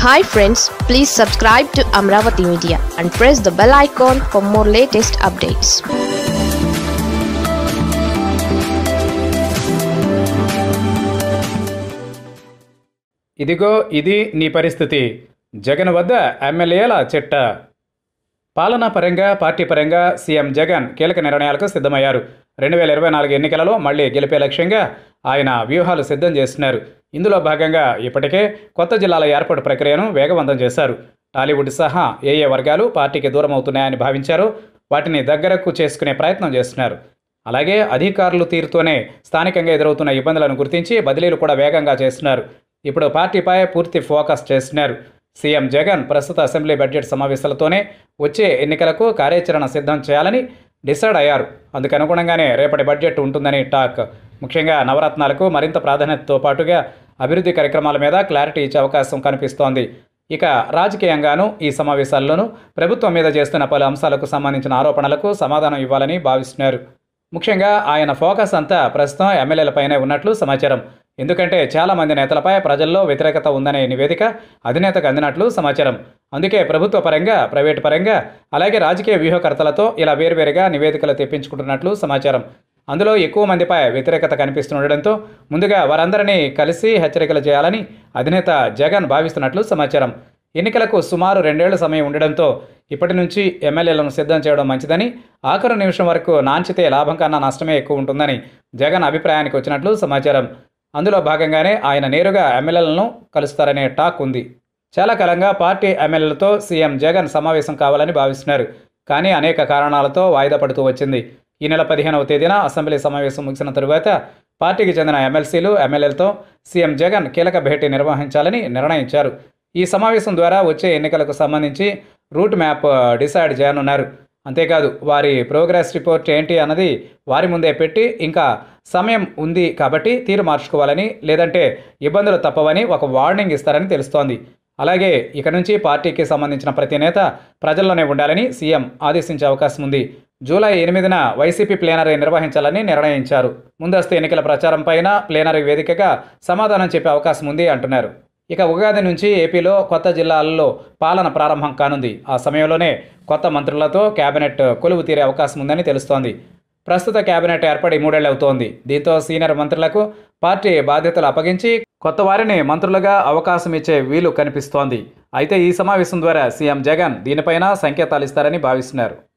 Hi friends, please subscribe to Amaravathi Media and press the bell icon for more latest updates. ఇదిగో ఇది నీ పరిస్థితి. జగన్ వద్ద ఎమ్మెల్యేల చిట్ట. పాలనా పరంగా పార్టీ పరంగా సీఎం జగన్ కీలక నిర్ణయాలకు సిద్ధమయ్యారు. 2024 ఎన్నికలలో మళ్లీ గెలిపే లక్ష్యంగా ఆయన వ్యూహాలు సిద్ధం చేస్తున్నారు. ఇందులో భాగంగా ఇప్పటికే కొత్త జిల్లాల ఏర్పాటు ప్రక్రియను వేగవంతం చేశారు. టాలీవుడ్ సహా ఏ వర్గాలు పార్టీకి దూరం అవుతున్నాయని భావించారో వాటిని దగ్గరకు చేసుకునే ప్రయత్నం చేస్తున్నారు. అలాగే అధికారులు తీరుతోనే స్థానికంగా ఎదురవుతున్న ఇబ్బందులను గుర్తించి బదిలీలు కూడా వేగంగా చేస్తున్నారు. ఇప్పుడు పార్టీపై పూర్తి ఫోకస్ చేస్తున్నారు. సీఎం జగన్ ప్రస్తుత అసెంబ్లీ బడ్జెట్ సమావేశాలతోనే వచ్చే ఎన్నికలకు కార్యాచరణ సిద్ధం చేయాలని డిసైడ్ అయ్యారు. అందుకు అనుగుణంగానే రేపటి బడ్జెట్ ఉంటుందని టాక్. ముఖ్యంగా నవరత్నాలకు మరింత ప్రాధాన్యతతో పాటుగా అభివృద్ధి కార్యక్రమాల మీద క్లారిటీ ఇచ్చే అవకాశం కనిపిస్తోంది. ఇక రాజకీయంగానూ ఈ సమావేశాల్లోనూ ప్రభుత్వం మీద చేస్తున్న పలు అంశాలకు సంబంధించిన ఆరోపణలకు సమాధానం ఇవ్వాలని భావిస్తున్నారు. ముఖ్యంగా ఆయన ఫోకస్ అంతా ప్రస్తుతం ఎమ్మెల్యేలపైనే ఉన్నట్లు సమాచారం. ఎందుకంటే చాలామంది నేతలపై ప్రజల్లో వ్యతిరేకత ఉందనే నివేదిక అధినేతకు అందినట్లు సమాచారం. అందుకే ప్రభుత్వ పరంగా, ప్రైవేటు పరంగా, అలాగే రాజకీయ వ్యూహకర్తలతో ఇలా వేర్వేరుగా నివేదికలు తెప్పించుకుంటున్నట్లు సమాచారం. అందులో ఎక్కువ మందిపై వ్యతిరేకత కనిపిస్తుండటంతో ముందుగా వారందరినీ కలిసి హెచ్చరికలు చేయాలని అధినేత జగన్ భావిస్తున్నట్లు సమాచారం. ఎన్నికలకు సుమారు 2 ఏళ్ల సమయం ఉండడంతో ఇప్పటి నుంచి ఎమ్మెల్యేలను సిద్ధం చేయడం మంచిదని, ఆఖరు నిమిషం వరకు నాంచితే లాభం కన్నా నష్టమే ఎక్కువ ఉంటుందని జగన్ అభిప్రాయానికి వచ్చినట్లు సమాచారం. అందులో భాగంగానే ఆయన నేరుగా ఎమ్మెల్యేలను కలుస్తారనే టాక్ ఉంది. చాలా కాలంగా పార్టీ ఎమ్మెల్యేలతో సీఎం జగన్ సమావేశం కావాలని భావిస్తున్నారు. కానీ అనేక కారణాలతో వాయిదా పడుతూ వచ్చింది. ఈ నెల 15వ తేదీన అసెంబ్లీ సమావేశం ముగిసిన తరువాత పార్టీకి చెందిన ఎమ్మెల్సీలు, ఎమ్మెల్యేలతో సీఎం జగన్ కీలక భేటీ నిర్వహించాలని నిర్ణయించారు. ఈ సమావేశం ద్వారా వచ్చే ఎన్నికలకు సంబంధించి రూట్ మ్యాప్ డిసైడ్ చేయనున్నారు. అంతేకాదు వారి ప్రోగ్రెస్ రిపోర్ట్ ఏంటి అన్నది వారి ముందే పెట్టి, ఇంకా సమయం ఉంది కాబట్టి తీరు మార్చుకోవాలని, లేదంటే ఇబ్బందులు తప్పవని ఒక వార్నింగ్ ఇస్తారని తెలుస్తోంది. అలాగే ఇక నుంచి పార్టీకి సంబంధించిన ప్రతి నేత ప్రజల్లోనే ఉండాలని సీఎం ఆదేశించే అవకాశం ఉంది. జూలై 8న వైసీపీ ప్లేనరీ నిర్వహించాలని నిర్ణయించారు. ముందస్తు ఎన్నికల ప్రచారం పైన ప్లేనరీ వేదికగా సమాధానం చెప్పే అవకాశం ఉంది అంటున్నారు. ఇక ఉగాది నుంచి ఏపీలో కొత్త జిల్లాలలో పాలన ప్రారంభం కానుంది. ఆ సమయంలోనే కొత్త మంత్రులతో కేబినెట్ కొలువు తీరే అవకాశం ఉందని తెలుస్తోంది. ప్రస్తుత కేబినెట్ ఏర్పడి 3 ఏళ్లు అవుతోంది. దీంతో సీనియర్ మంత్రులకు పార్టీ బాధ్యతలు అప్పగించి కొత్త వారిని మంత్రులుగా అవకాశం ఇచ్చే వీలు కనిపిస్తోంది. అయితే ఈ సమావేశం ద్వారా సీఎం జగన్ దీనిపైన సంకేతాలు ఇస్తారని భావిస్తున్నారు.